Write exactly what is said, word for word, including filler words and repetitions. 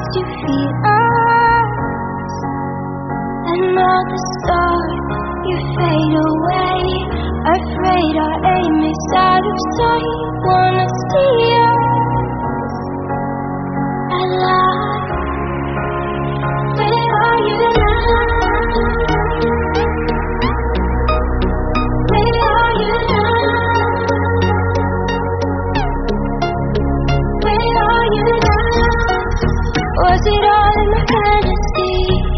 you feed us, and all the stars you fade away. Afraid our aim is out of sight. Wanna see us alive. Where are you now? Where are you now? Where are you now? Was it all in my fantasy?